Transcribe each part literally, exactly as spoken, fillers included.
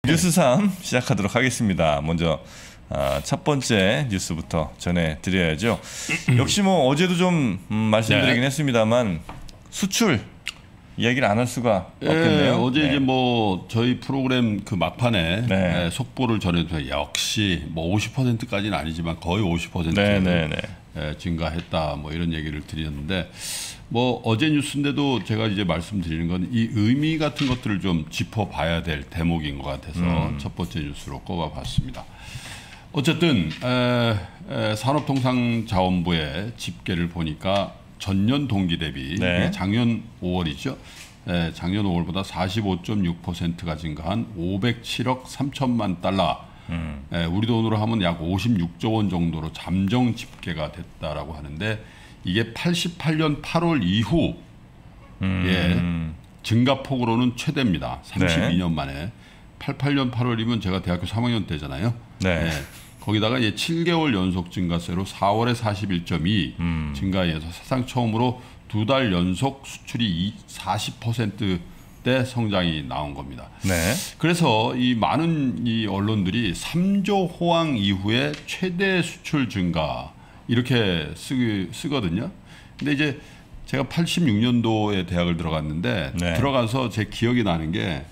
뉴스삼 시작하도록 하겠습니다. 먼저 아, 첫 번째 뉴스부터 전해드려야죠. 역시 뭐 어제도 좀 음, 말씀드리긴 네. 했습니다만 수출 이야기를 안 할 수가 예, 없겠네요. 어제 네. 이제 뭐 저희 프로그램 그 막판에 네. 예, 속보를 전해도 역시 뭐 오십 퍼센트까지는 아니지만 거의 오십 퍼센트 네, 네, 네. 예, 증가했다 뭐 이런 얘기를 드렸는데 뭐 어제 뉴스인데도 제가 이제 말씀드리는 건 이 의미 같은 것들을 좀 짚어봐야 될 대목인 것 같아서 음. 첫 번째 뉴스로 꼽아봤습니다. 어쨌든 에, 에, 산업통상자원부의 집계를 보니까 전년 동기 대비 네. 작년 오월이죠. 에, 작년 오월보다 사십오 점 육 퍼센트가 증가한 오백칠억 삼천만 달러. 음. 에, 우리 돈으로 하면 약 오십육조 원 정도로 잠정 집계가 됐다라고 하는데 이게 팔십팔 년 팔월 이후 음. 예, 증가폭으로는 최대입니다. 삼십이 년 네. 만에. 팔십팔 년 팔월이면 제가 대학교 삼 학년 때잖아요. 네. 예, 거기다가 이제 칠 개월 연속 증가세로 사월에 사십일 점 이 음. 증가해서 사상 처음으로 두 달 연속 수출이 사십 퍼센트대 성장이 나온 겁니다. 네. 그래서 이 많은 이 언론들이 삼조 호황 이후에 최대 수출 증가 이렇게 쓰, 쓰거든요. 근데 이제 제가 팔십육 년도에 대학을 들어갔는데 네. 들어가서 제 기억이 나는 게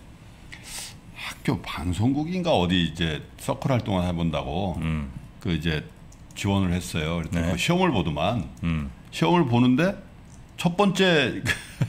학교 방송국인가 어디 이제 서클 활동을 해본다고 음. 그 이제 지원을 했어요. 그래서 네. 시험을 보더만 음. 시험을 보는데 첫 번째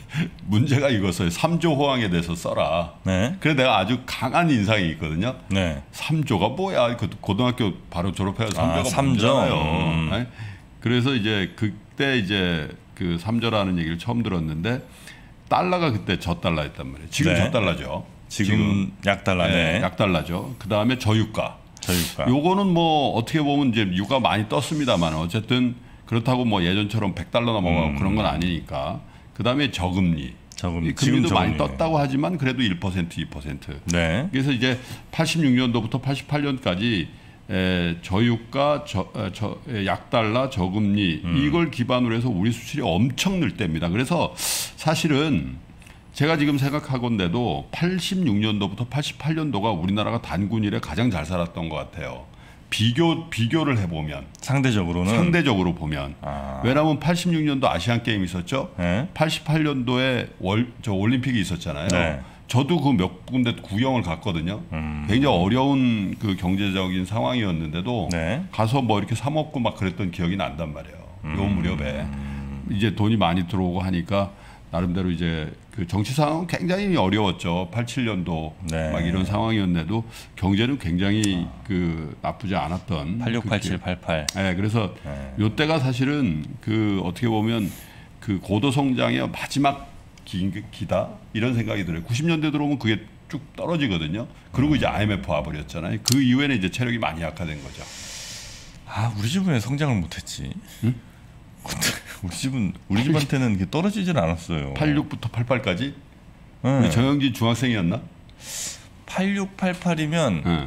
문제가 이거였어요. 삼조 호황에 대해서 써라. 네. 그래 내가 아주 강한 인상이 있거든요. 네. 삼조가 뭐야? 그 고등학교 바로 졸업해서 삼조가 아, 삼조잖아요. 음. 네? 그래서 이제 그때 이제 그 삼조라는 얘기를 처음 들었는데 달러가 그때 저 달러였단 말이에요. 지금 네. 저 달러죠. 지금, 지금 약달러네. 네, 약달러죠. 그 다음에 저유가. 저유가. 요거는 뭐 어떻게 보면 이제 유가 많이 떴습니다만 어쨌든 그렇다고 뭐 예전처럼 백 달러 넘어가고 음. 그런 건 아니니까. 그 다음에 저금리. 저금리. 금리도 많이 떴다고 하지만 그래도 일 퍼센트, 이 퍼센트. 네. 그래서 이제 팔십육 년도부터 팔십팔 년까지 에, 저유가, 저, 저, 약달러, 저금리 음. 이걸 기반으로 해서 우리 수출이 엄청 늘 때입니다. 그래서 사실은 제가 지금 생각하건대도 팔십육 년도부터 팔십팔 년도가 우리나라가 단군 이래 가장 잘 살았던 것 같아요. 비교, 비교를 해보면. 상대적으로는? 상대적으로 보면. 아. 왜냐하면 팔십육 년도 아시안 게임 있었죠. 네. 팔십팔 년도에 월, 저 올림픽이 있었잖아요. 네. 저도 그 몇 군데 구경을 갔거든요. 음. 굉장히 어려운 그 경제적인 상황이었는데도 네. 가서 뭐 이렇게 사 먹고 막 그랬던 기억이 난단 말이에요. 음. 요 무렵에. 이제 돈이 많이 들어오고 하니까 나름대로 이제 그 정치 상황은 굉장히 어려웠죠. 팔십칠 년도 네. 막 이런 상황이었는데도 경제는 굉장히 아. 그 나쁘지 않았던. 팔십육, 팔십칠, 팔십팔. 네, 그래서 네. 요때가 사실은 그 어떻게 보면 그 고도 성장의 마지막 기, 기다 이런 생각이 들어요. 구십 년대 들어오면 그게 쭉 떨어지거든요. 그리고 음. 이제 아이엠에프 와버렸잖아요. 그 이후에는 이제 체력이 많이 약화된 거죠. 아, 우리 집은 왜 성장을 못했지? 응? 우리 집은 우리 집한테는 떨어지질 않았어요. 팔십육부터 팔십팔까지? 네. 우리 정영진 중학생이었나? 팔십육, 팔십팔이면 네.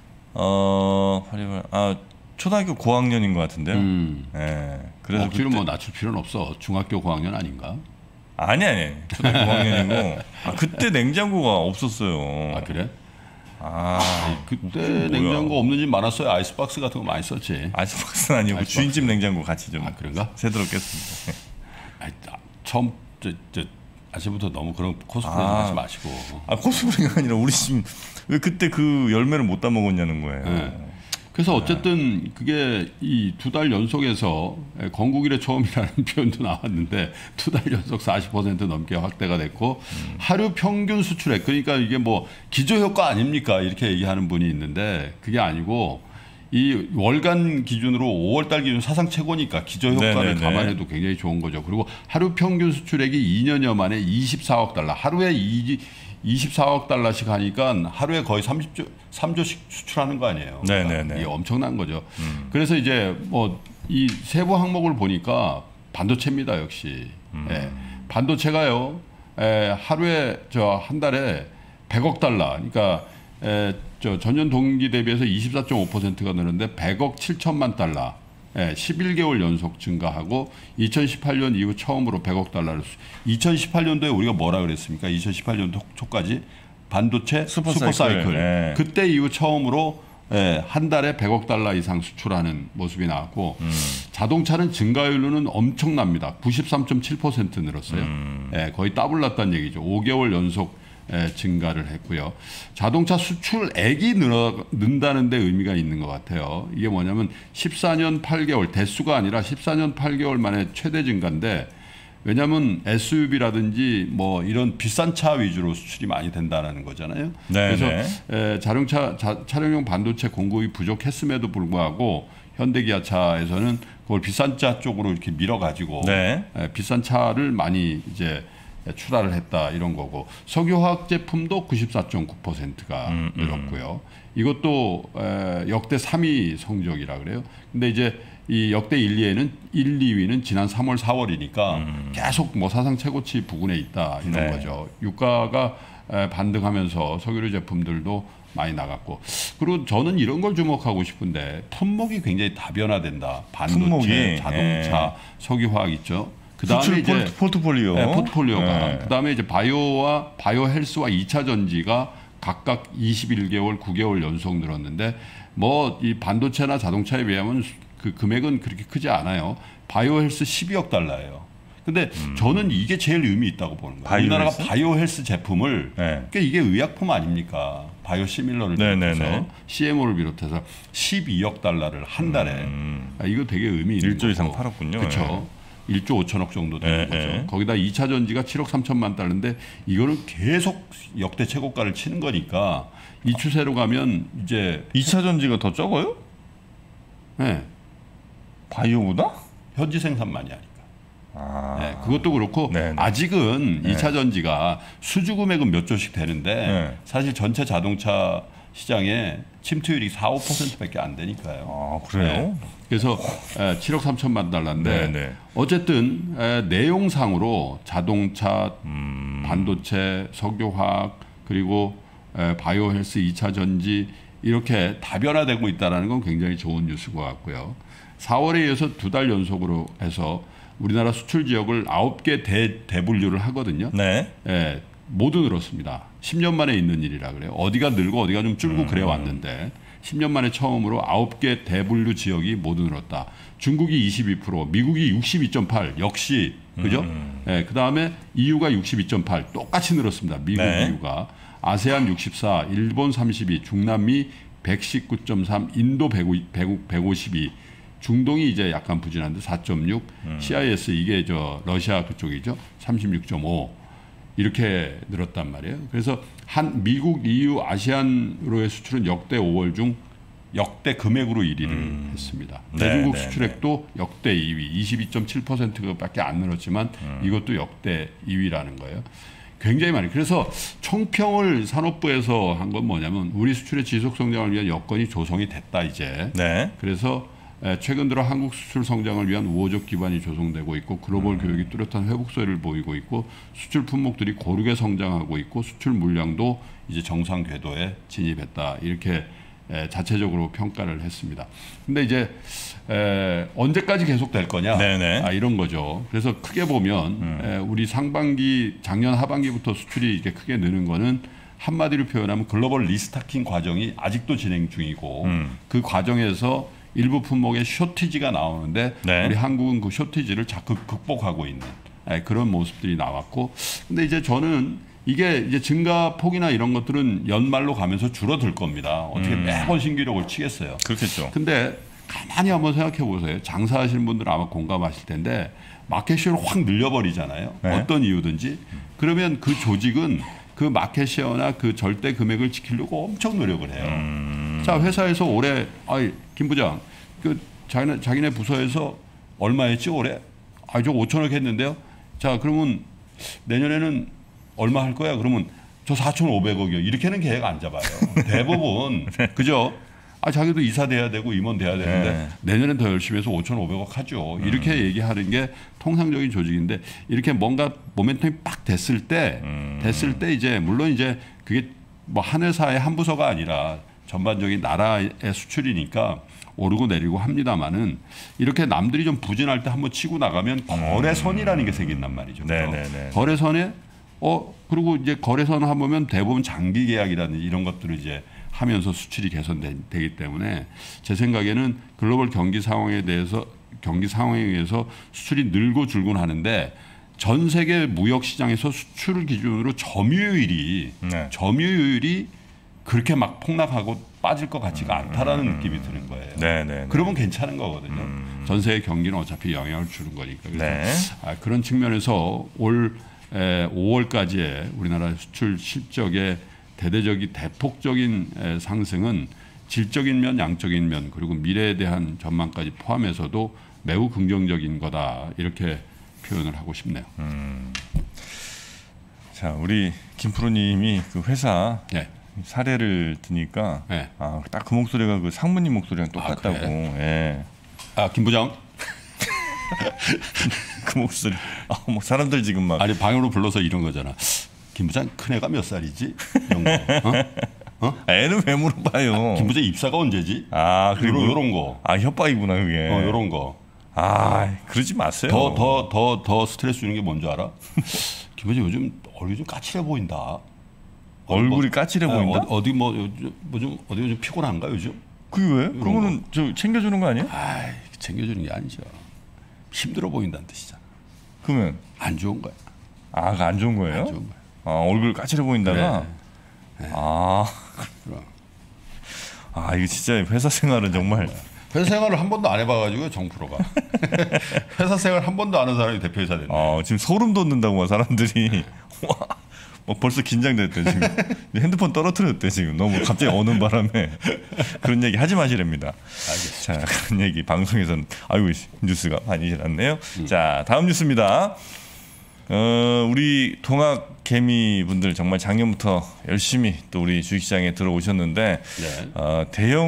어, 팔십팔, 아 초등학교 고학년인 것 같은데요. 음. 네. 그래서 억지로 뭐 낮출 필요는 없어. 중학교 고학년 아닌가? 아니 아니. 초등학교 고학년이고. 아, 그때 냉장고가 없었어요. 아 그래? 아, 그때 냉장고 없는 집 많았어요. 아이스박스 같은 거 많이 썼지. 아이스박스는 아니고 아이스박스. 주인집 냉장고 같이 좀. 아 그런가? 새도록 깼습니다. 아니, 처음 저, 저 아침부터 너무 그런 코스프레 아, 하지 마시고. 아 코스프레가 아니라 우리 집 왜 그때 그 열매를 못 따먹었냐는 거예요. 네. 그래서 어쨌든 그게 이 두 달 연속에서 건국 이래 처음이라는 표현도 나왔는데 두 달 연속 사십 퍼센트 넘게 확대가 됐고 음. 하루 평균 수출액 그러니까 이게 뭐 기저효과 아닙니까 이렇게 얘기하는 분이 있는데 그게 아니고 이 월간 기준으로 오월 달 기준 사상 최고니까 기저효과를 네네네. 감안해도 굉장히 좋은 거죠. 그리고 하루 평균 수출액이 이 년여 만에 이십사억 달러 하루에 이십사억 달러씩 하니까 하루에 거의 삼십조, 삼조씩 수출하는 거 아니에요. 그러니까 이게 엄청난 거죠. 음. 그래서 이제 뭐 이 세부 항목을 보니까 반도체입니다, 역시. 음. 예. 반도체가요, 에, 하루에 저 한 달에 백억 달러, 그러니까 에, 저 전년 동기 대비해서 이십사 점 오 퍼센트가 느는데 백억 칠천만 달러. 예, 십일 개월 연속 증가하고 이천십팔 년 이후 처음으로 백억 달러를 이천십팔 년도에 우리가 뭐라 그랬습니까? 이천십팔 년도 초까지 반도체 슈퍼사이클. 슈퍼사이클. 네. 그때 이후 처음으로 예, 한 달에 백억 달러 이상 수출하는 모습이 나왔고 음. 자동차는 증가율로는 엄청납니다. 구십삼 점 칠 퍼센트 늘었어요. 음. 예, 거의 더블났다는 얘기죠. 오 개월 연속 예, 증가를 했고요. 자동차 수출액이 늘어, 는다는 데 의미가 있는 것 같아요. 이게 뭐냐면 십사 년 팔 개월 대수가 아니라 십사 년 팔 개월 만에 최대 증가인데 왜냐하면 에스유브이라든지 뭐 이런 비싼 차 위주로 수출이 많이 된다는 거잖아요. 네네. 그래서 에, 자동차 자, 차량용 반도체 공급이 부족했음에도 불구하고 현대기아차에서는 그걸 비싼 차 쪽으로 이렇게 밀어가지고 네. 에, 비싼 차를 많이 이제 출하를 했다 이런 거고 석유화학 제품도 구십사 점 구 퍼센트가 음, 음. 늘었고요. 이것도 에, 역대 삼 위 성적이라 그래요. 근데 이제 이 역대 일, 이 위는 일, 이 위는 지난 삼월, 사월이니까 음. 계속 뭐 사상 최고치 부근에 있다 이런 네. 거죠. 유가가 반등하면서 석유류 제품들도 많이 나갔고 그리고 저는 이런 걸 주목하고 싶은데 품목이 굉장히 다변화된다. 반도체, 품목이. 자동차, 네. 석유화학 있죠. 그 다음에 이제 포트폴리오, 네, 포트폴리오가 네. 그 다음에 이제 바이오와 바이오 헬스와 이 차 전지가 각각 이십일 개월, 구 개월 연속 늘었는데 뭐 이 반도체나 자동차에 비하면 그 금액은 그렇게 크지 않아요. 바이오 헬스 십이억 달러예요. 근데 음. 저는 이게 제일 의미 있다고 보는 거예요. 바이오 우리나라가 헬스? 바이오 헬스 제품을 네. 그러니까 이게 의약품 아닙니까? 바이오 시밀러를 비롯해서 씨엠오를 비롯해서 십이억 달러를 한 달에 음. 아, 이거 되게 의미 있는 일 조 이상 팔았군요. 그렇죠. 네. 일 조 오천억 정도 되는 네, 거죠. 네. 거기다 이 차 전지가 칠억 삼천만 달러인데 이거는 계속 역대 최고가를 치는 거니까 이 추세로 가면 이제 이 차 전지가 더 적어요? 네. 바이오보다? 현지 생산만이 하니까. 아. 네, 그것도 그렇고 네네. 아직은 네. 이 차 전지가 수주 금액은 몇 조씩 되는데 네. 사실 전체 자동차 시장에 침투율이 사, 오 퍼센트밖에 안 되니까요. 아, 그래요? 네. 그래서 칠억 삼천만 달러인데 네네. 어쨌든 내용상으로 자동차, 음. 반도체, 석유화학 그리고 바이오 헬스, 이 차 전지 이렇게 다변화되고 있다는 건 굉장히 좋은 뉴스인 것 같고요. 사월에 이어서 두 달 연속으로 해서 우리나라 수출 지역을 아홉 개 대, 대분류를 하거든요. 네. 예, 모두 늘었습니다. 십 년 만에 있는 일이라 그래요. 어디가 늘고 어디가 좀 줄고 음. 그래 왔는데 십 년 만에 처음으로 아홉 개 대분류 지역이 모두 늘었다. 중국이 이십이 퍼센트, 미국이 육십이 점 팔 역시 그죠? 음. 예, 그다음에 이유가 육십이 점 팔 똑같이 늘었습니다. 미국 네. 이유가 아세안 육십사, 일본 삼십이, 중남미 백십구 점 삼, 인도 백오십이, 중동이 이제 약간 부진한데 사 점 육, 음. 씨아이에스 이게 저 러시아 그쪽이죠. 삼십육 점 오 이렇게 늘었단 말이에요. 그래서 한 미국, 이유, 아시안으로의 수출은 역대 오월 중 역대 금액으로 일 위를 음. 했습니다. 네, 대중국 네, 수출액도 네. 역대 이 위, 이십이 점 칠 퍼센트밖에 안 늘었지만 음. 이것도 역대 이 위라는 거예요. 굉장히 많이. 그래서 총평을 산업부에서 한 건 뭐냐면 우리 수출의 지속 성장을 위한 여건이 조성이 됐다 이제. 네. 그래서 최근 들어 한국 수출 성장을 위한 우호적 기반이 조성되고 있고 글로벌 음. 교육이 뚜렷한 회복세를 보이고 있고 수출 품목들이 고르게 성장하고 있고 수출 물량도 이제 정상 궤도에 진입했다 이렇게 자체적으로 평가를 했습니다. 근데 이제 에, 언제까지 계속 될 거냐 아, 이런 거죠. 그래서 크게 보면 음. 에, 우리 상반기 작년 하반기부터 수출이 이렇게 크게 느는 거는 한마디로 표현하면 글로벌 리스타킹 과정이 아직도 진행 중이고 음. 그 과정에서 일부 품목의 쇼티지가 나오는데 네. 우리 한국은 그 쇼티지를 자꾸 극복하고 있는 에, 그런 모습들이 나왔고 근데 이제 저는 이게 이제 증가 폭이나 이런 것들은 연말로 가면서 줄어들 겁니다. 어떻게 음. 매번 신기록을 치겠어요. 그렇겠죠. 근데 가만히 한번 생각해 보세요. 장사하시는 분들은 아마 공감하실 텐데 마켓쉐어를 확 늘려버리잖아요. 네. 어떤 이유든지. 그러면 그 조직은 그 마켓쉐어나 그 절대 금액을 지키려고 엄청 노력을 해요. 음. 자, 회사에서 올해 아이 김 부장 그 자기네, 자기네 부서에서 얼마였지 올해? 아, 저 오천억 했는데요. 자, 그러면 내년에는 얼마 할 거야? 그러면 저 사천오백억이요. 이렇게는 계획 안 잡아요. 대부분 네. 그죠? 아, 자기도 이사 돼야 되고 임원 돼야 되는데 네. 내년엔 더 열심히 해서 오천오백억 하죠. 이렇게 음. 얘기하는 게 통상적인 조직인데 이렇게 뭔가 모멘텀이 빡 됐을 때 음. 됐을 때 이제 물론 이제 그게 뭐 한 회사의 한 부서가 아니라 전반적인 나라의 수출이니까 오르고 내리고 합니다만은 이렇게 남들이 좀 부진할 때 한번 치고 나가면 거래선이라는 게 생긴단 말이죠. 네네네. 거래선에 어 그리고 이제 거래선 해보면 대부분 장기 계약이라든지 이런 것들을 이제 하면서 수출이 개선되기 때문에 제 생각에는 글로벌 경기 상황에 대해서 경기 상황에 의해서 수출이 늘고 줄곤 하는데 전 세계 무역 시장에서 수출을 기준으로 점유율이 네. 점유율이 그렇게 막 폭락하고 빠질 것 같지가 않다라는 음, 느낌이 드는 거예요. 네, 네, 그러면 네. 괜찮은 거거든요. 음. 전 세계 경기는 어차피 영향을 주는 거니까. 그래서 네. 아, 그런 측면에서 올 에, 오월까지의 우리나라 수출 실적의 대대적인 대폭적인 에, 상승은 질적인 면, 양적인 면 그리고 미래에 대한 전망까지 포함해서도 매우 긍정적인 거다 이렇게 표현을 하고 싶네요. 음. 자, 우리 김프로님이 그 회사 네. 사례를 드니까 네. 아, 딱 그 목소리가 그 상무님 목소리랑 똑같다고. 아, 그래? 예. 아, 김 부장. 그 목소리. 아, 뭐 사람들 지금 막 아니 방으로 불러서 이런 거잖아. 김 부장 큰 애가 몇 살이지? 이런 거. 어? 어? 아, 애는 왜 물어봐요? 아, 김 부장 입사가 언제지? 아, 그리고 이런 거. 아, 협박이구나 그게. 어, 이런 거. 아, 어. 그러지 마세요. 더 더 더 더 스트레스 주는 게 뭔지 알아? 김 부장 요즘 얼굴이 좀 까칠해 보인다. 얼굴이 뭐, 까칠해 보인다? 어디 뭐 뭐 좀 어디 좀 피곤한가 요즘? 그게 왜? 그러면은 저 챙겨주는 거 아니에요? 아, 챙겨주는 게 아니죠. 힘들어 보인다는 뜻이잖아. 그러면 안 좋은 거야. 아, 안 좋은 거예요? 안 좋은 거야. 아, 얼굴 까칠해 보인다가. 그래. 네. 아, 그럼. 아, 이거 진짜 회사 생활은 정말. 회사 생활을 한 번도 안 해봐가지고 정프로가 회사 생활 한 번도 안 한 사람이 대표이사 됐네. 아, 지금 소름 돋는다고 막 사람들이. 와. 막 벌써 긴장됐대 지금. 핸드폰 떨어뜨렸대 지금. 너무 갑자기 오는 바람에 그런 얘기 하지 마시랍니다. 알겠습니다. 자, 그런 얘기 방송에서는 아이고 뉴스가 많이 일어났네요. 음. 자, 다음 뉴스입니다. 어, 우리 동학 개미 분들 정말 작년부터 열심히 또 우리 주식시장에 들어오셨는데 네. 어,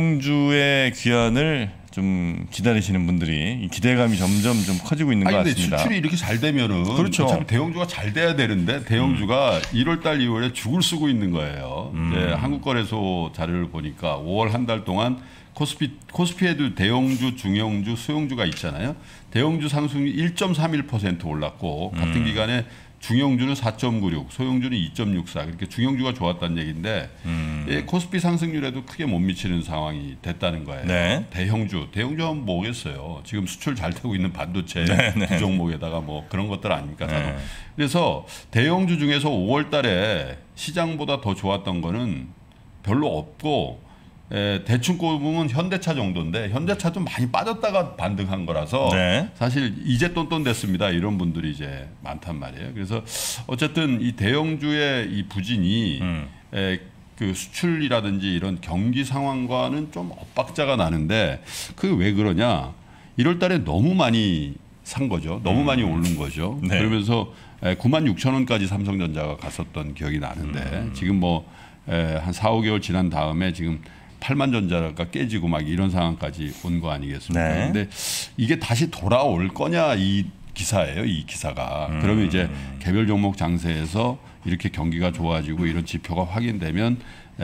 대형주의 귀환을 좀 기다리시는 분들이 기대감이 점점 좀 커지고 있는 아니, 것 같습니다. 수출이 이렇게 잘 되면은 그렇죠. 어차피 대형주가 잘 돼야 되는데 대형주가 음. 일월달, 이월에 죽을 쓰고 있는 거예요. 음. 네, 한국거래소 자료를 보니까 오월 한 달 동안 코스피 코스피에도 대형주, 중형주, 소형주가 있잖아요. 대형주 상승률 일 점 삼일 퍼센트 올랐고 같은 음. 기간에 중형주는 사 점 구육, 소형주는 이 점 육사. 그렇게 중형주가 좋았다는 얘기인데 음. 예, 코스피 상승률에도 크게 못 미치는 상황이 됐다는 거예요. 네. 대형주, 대형주 하면 뭐겠어요. 지금 수출 잘 되고 있는 반도체 네, 네. 그 종목에다가 뭐 그런 것들 아닙니까? 네. 그래서 대형주 중에서 오월 달에 시장보다 더 좋았던 거는 별로 없고 에, 대충 꼽으면 현대차 정도인데 현대차도 많이 빠졌다가 반등한 거라서 네. 사실 이제 똔똔 됐습니다 이런 분들이 이제 많단 말이에요. 그래서 어쨌든 이 대형주의 이 부진이 음. 에, 그 수출이라든지 이런 경기 상황과는 좀 엇박자가 나는데 그게 왜 그러냐? 일월 달에 너무 많이 산 거죠. 너무 음. 많이 오른 거죠. 네. 그러면서 구만 육천 원까지 삼성전자가 갔었던 기억이 나는데 음. 지금 뭐 한 사, 오 개월 지난 다음에 지금 팔만 전자가 깨지고 막 이런 상황까지 온 거 아니겠습니까? 네. 근데 이게 다시 돌아올 거냐 이 기사예요. 이 기사가. 음. 그러면 이제 개별 종목 장세에서 이렇게 경기가 좋아지고 이런 지표가 확인되면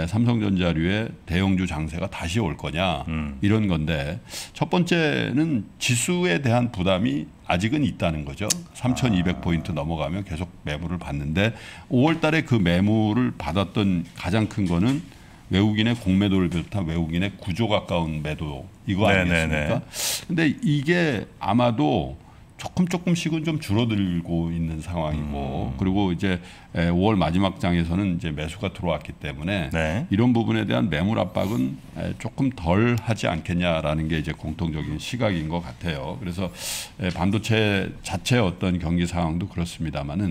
삼성전자류의 대형주 장세가 다시 올 거냐 음. 이런 건데 첫 번째는 지수에 대한 부담이 아직은 있다는 거죠. 삼천이백 포인트 넘어가면 계속 매물을 받는데 오월 달에 그 매물을 받았던 가장 큰 거는 외국인의 공매도를 비롯한 외국인의 구조 가까운 매도 이거 아니겠습니까? 그런데 이게 아마도 조금 조금씩은 좀 줄어들고 있는 상황이고 음. 그리고 이제 오월 마지막 장에서는 이제 매수가 들어왔기 때문에 네. 이런 부분에 대한 매물 압박은 조금 덜 하지 않겠냐라는 게 이제 공통적인 시각인 것 같아요. 그래서 반도체 자체의 어떤 경기 상황도 그렇습니다만은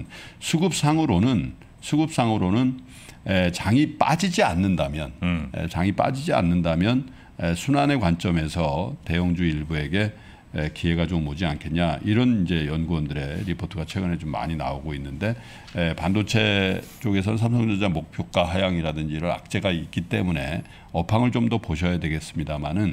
수급상으로는 수급상으로는 장이 빠지지 않는다면 음. 장이 빠지지 않는다면 순환의 관점에서 대형주 일부에게 기회가 좀 오지 않겠냐 이런 이제 연구원들의 리포트가 최근에 좀 많이 나오고 있는데 반도체 쪽에서는 삼성전자 목표가 하향이라든지 이런 악재가 있기 때문에 업황을 좀 더 보셔야 되겠습니다만은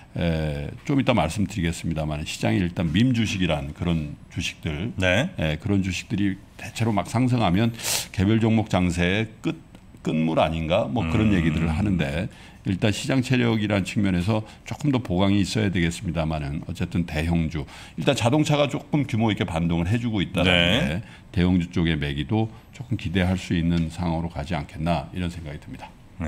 좀 이따 말씀드리겠습니다만 시장이 일단 밈 주식이란 그런 주식들 네. 그런 주식들이 대체로 막 상승하면 개별 종목 장세의 끝 끝물 아닌가 뭐 그런 음. 얘기들을 하는데 일단 시장 체력이라는 측면에서 조금 더 보강이 있어야 되겠습니다만은 어쨌든 대형주 일단 자동차가 조금 규모 있게 반동을 해주고 있다는 네. 게 대형주 쪽의 매기도 조금 기대할 수 있는 상황으로 가지 않겠나 이런 생각이 듭니다. 네.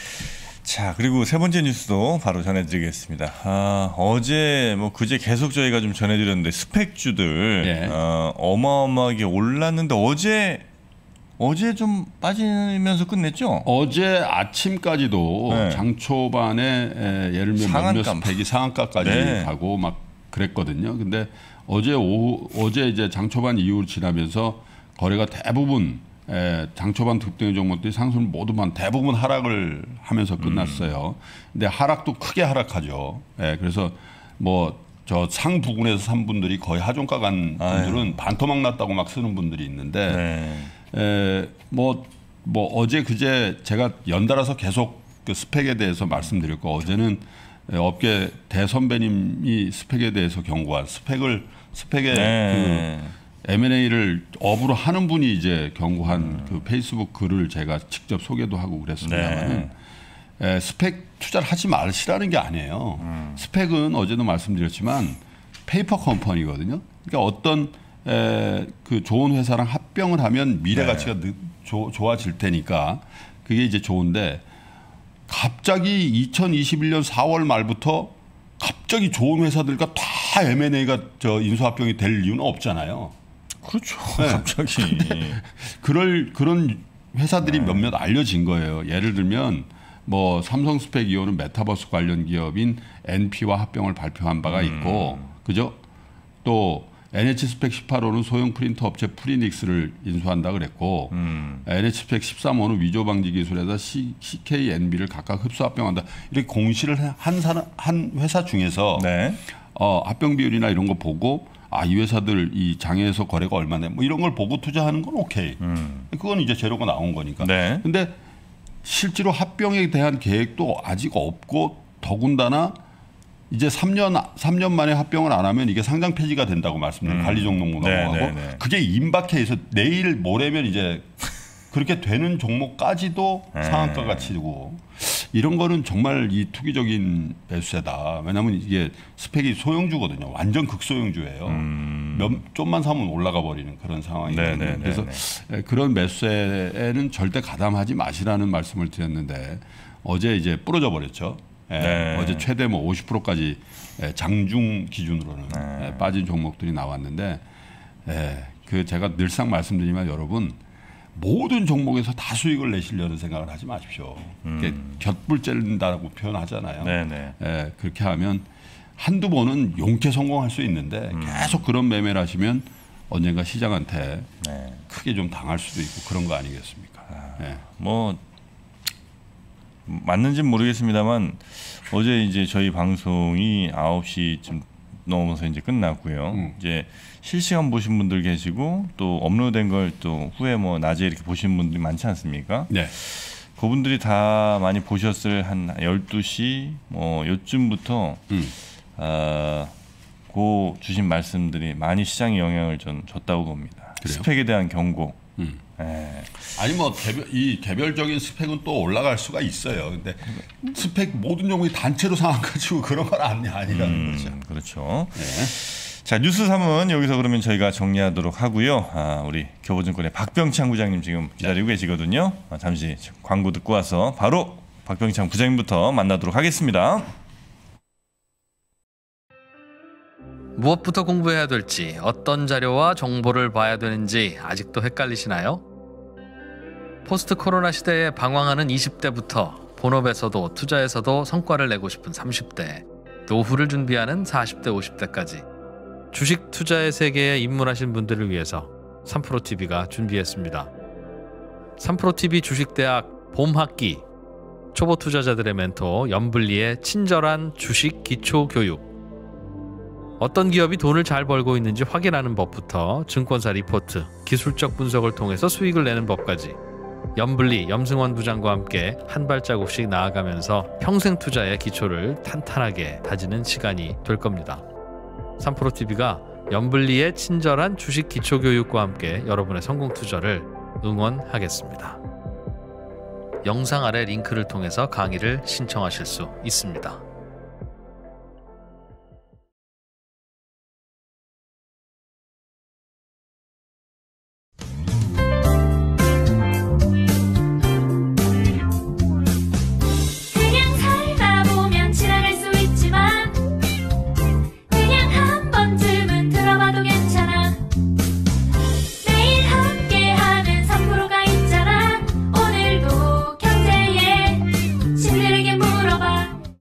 자 그리고 세 번째 뉴스도 바로 전해드리겠습니다. 아, 어제 뭐 그제 계속 저희가 좀 전해드렸는데 스펙주들 네. 어, 어마어마하게 올랐는데 어제 어제 좀 빠지면서 끝냈죠? 어제 아침까지도 네. 장 초반에 에, 예를 들면 몇몇 상한가. 스펙이 상한가까지 네. 가고 막 그랬거든요. 근데 어제 오후 어제 이제 장 초반 이후로 지나면서 거래가 대부분 에, 장 초반 급등의 종목들이 상승을 모두만 대부분 하락을 하면서 끝났어요. 음. 근데 하락도 크게 하락하죠. 예, 그래서 뭐 저 상 부근에서 산 분들이 거의 하종가 간 분들은 아유. 반토막 났다고 막 쓰는 분들이 있는데. 네. 에, 뭐, 뭐 어제 그제 제가 연달아서 계속 그 스펙에 대해서 말씀드렸고 어제는 업계 대선배님이 스펙에 대해서 경고한 스펙을 스펙의 네. 그 엠 앤 에이를 업으로 하는 분이 이제 경고한 음. 그 페이스북 글을 제가 직접 소개도 하고 그랬습니다만은 네. 스펙 투자를 하지 마시라는 게 아니에요. 음. 스펙은 어제도 말씀드렸지만 페이퍼 컴퍼니거든요. 그러니까 어떤 에, 그 좋은 회사랑 합병을 하면 미래 가치가 네. 조, 좋아질 테니까 그게 이제 좋은데 갑자기 이천이십일 년 사월 말부터 갑자기 좋은 회사들과 다 엠 앤 에이가 저 인수합병이 될 이유는 없잖아요. 그렇죠. 네. 갑자기 그럴 그런 회사들이 네. 몇몇 알려진 거예요. 예를 들면 뭐 삼성 스펙 이호는 메타버스 관련 기업인 엔피와 합병을 발표한 바가 있고, 음. 그죠? 또 엔에이치 스펙 십팔 호는 소형 프린터 업체 프리닉스를 인수한다 그랬고, 음. 엔에이치 스펙 십삼 호는 위조 방지 기술에서 씨케이엔비를 각각 흡수 합병한다. 이렇게 공시를 한 사람 한 회사 중에서 네. 어, 합병 비율이나 이런 거 보고 아, 이 회사들 이 장에서 거래가 얼마네 뭐 이런 걸 보고 투자하는 건 오케이. 음. 그건 이제 재료가 나온 거니까. 네. 근데 실제로 합병에 대한 계획도 아직 없고 더군다나 이제 삼 년 삼 년 만에 합병을 안 하면 이게 상장 폐지가 된다고 말씀드린 음. 관리 종목 넘어가고 네, 네, 네. 그게 임박해 있어 내일 모레면 이제 그렇게 되는 종목까지도 네. 상한가가 치고 이런 거는 정말 이 투기적인 매수세다. 왜냐하면 이게 스펙이 소형주거든요. 완전 극소형주예요. 음. 몇, 좀만 사면 올라가 버리는 그런 상황이거든요. 네, 네, 그래서 네. 그런 매수세에는 절대 가담하지 마시라는 말씀을 드렸는데 어제 이제 부러져 버렸죠. 예, 네. 어제 최대 뭐 오십 퍼센트까지 장중 기준으로는 네. 빠진 종목들이 나왔는데 예, 그 제가 늘상 말씀드리면 여러분 모든 종목에서 다 수익을 내시려는 생각을 하지 마십시오. 음. 곁불 째린다고 표현하잖아요. 네네. 예, 그렇게 하면 한두 번은 용케 성공할 수 있는데 음. 계속 그런 매매를 하시면 언젠가 시장한테 네. 크게 좀 당할 수도 있고 그런 거 아니겠습니까? 아, 예. 뭐 맞는지는 모르겠습니다만 어제 이제 저희 방송이 아홉 시쯤 넘어서 이제 끝났고요. 음. 이제 실시간 보신 분들 계시고 또 업로드된 걸 또 후에 뭐 낮에 이렇게 보신 분들이 많지 않습니까? 네. 그분들이 다 많이 보셨을 한 열두 시 뭐 요쯤부터 음. 아, 그 주신 말씀들이 많이 시장에 영향을 좀 줬다고 봅니다. 그래요? 스펙에 대한 경고. 음. 네. 아니 뭐 개별, 이 개별적인 스펙은 또 올라갈 수가 있어요. 근데 스펙 모든 종목이 단체로 상한가지고 그런 건 아니, 아니라는 음, 거죠. 그렇죠. 네. 자 뉴스 삼은 여기서 그러면 저희가 정리하도록 하고요. 아, 우리 교보증권의 박병창 부장님 지금 기다리고 네. 계시거든요. 아, 잠시 광고 듣고 와서 바로 박병창 부장님부터 만나도록 하겠습니다. 무엇부터 공부해야 될지, 어떤 자료와 정보를 봐야 되는지 아직도 헷갈리시나요? 포스트 코로나 시대에 방황하는 이십 대부터 본업에서도 투자에서도 성과를 내고 싶은 삼십 대, 노후를 준비하는 사십 대, 오십 대까지 주식 투자의 세계에 입문하신 분들을 위해서 삼프로티비가 준비했습니다. 삼프로티비 주식대학 봄학기, 초보 투자자들의 멘토 염블리의 친절한 주식 기초 교육, 어떤 기업이 돈을 잘 벌고 있는지 확인하는 법부터 증권사 리포트, 기술적 분석을 통해서 수익을 내는 법까지 염블리, 염승원 부장과 함께 한 발자국씩 나아가면서 평생 투자의 기초를 탄탄하게 다지는 시간이 될 겁니다. 삼프로티비가 염블리의 친절한 주식 기초 교육과 함께 여러분의 성공 투자를 응원하겠습니다. 영상 아래 링크를 통해서 강의를 신청하실 수 있습니다.